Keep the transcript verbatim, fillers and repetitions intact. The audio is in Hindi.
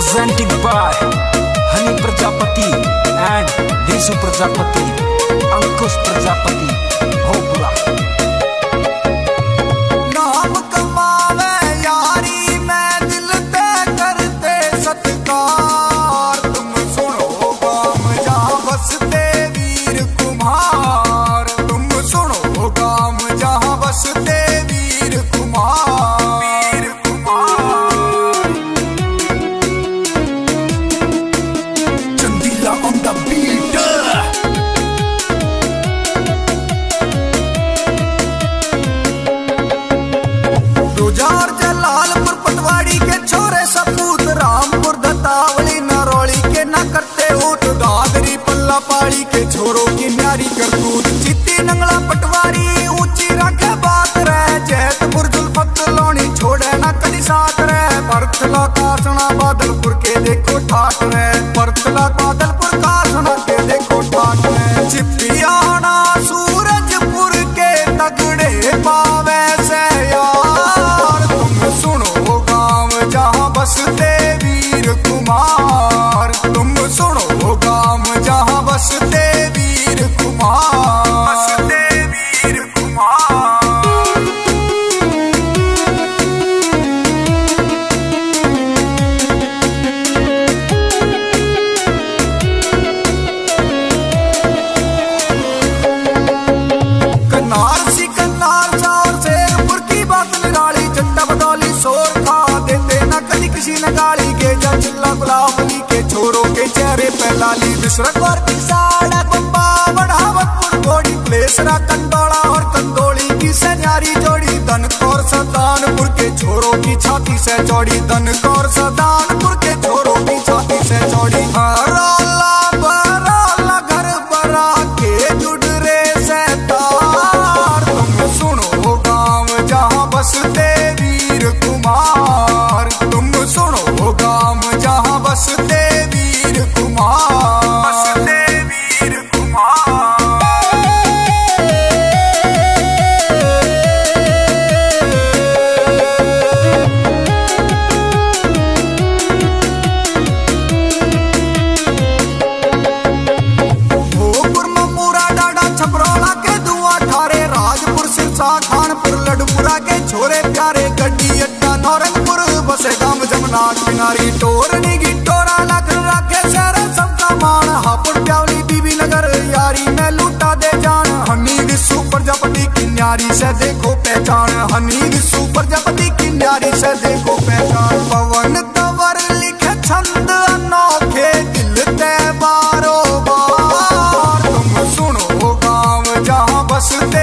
presenting by Hani Prajapati and Vishu Prajapati, Ankush Prajapati, Bhopura. नाम कमावे यारी मैं दिल पे करते सत्कार, तुम सुनो गाम जहाँ बसते वीर कुम्हार, तुम सुनो गाम जहाँ बसते वीर कुम्हार, वीर कुम्हार। Chandila on the beat। रोजार Jalalpur पटवाड़ी के छोरे सपूत, रामपुर दत्तावली नरौली के न करते ऊट, दादरी पल्ला पाड़ी के छोरों की न्यारी करतूत, चित्ती नंगला पटवारी ऊंची रखे बात रहे, जैतपुर जुल्फत लौनी छोड़े न कदी साथ रहे, बरतला कासना बादलपुर के देखो ठाट रहे, बरतला बादलपुर कासना के देखो ठाट रहे, चिप्पियाना सूरजपुर के तगड़े पावे से यार, तुम सुनो गांव जहाँ बसते वीर कुमार, तुम सुनो गांव जहाँ बसते वीर कुमार, बसते वीर कुमार। कन्नार सी कन्नार चार शेरपुर की बात निराली, चट्टा बदौली शोर खा देते न कभी किसी न गाली के, जा चिल्ला गुलाबली के छोरों के चेहरे पे लाली, बिसरक और पिसाड़ा बम्बा बढ़ावतपुर घोड़ी, प्लेसरा कंदोड़ा और कंदोली की सन्यारी जोड़ी, धनकौर सदानपुर के छोरों की छाती से चौड़ी, धनकौर सदानपुर के छोरों की छाती से चौड़ी, हरौला बरौला घर बरा के जुडरे से तार, तुम सुनो गांव जहाँ बसते वीर कुमार, तुम सुनो गांव जहाँ बसते वीर कुमार, बसते वीर कुमार। भोजपुर ममूरा डाडा छपरौला के दुआ ठारे, राजपुर सिरसा खानपुर लडपुरा के छोरे प्यारे, गड्डी अड्डा नौरंगपुर बसे गांव जमुना किनारी, टोरनी की टोरा लख रखे शहर सबका मान, हापुड़ प्यावली बीबी नगर यारी में लूटा दे जान, हनी विश्व प्रजापति की न्यारी से देखो पहचान, हनी विश्व प्रजापति की न्यारी से देखो पहचान, पवन तंवर लिखे छंद अनोखे दिल ते बारो बार, तुम सुनो गांव जहाँ बसते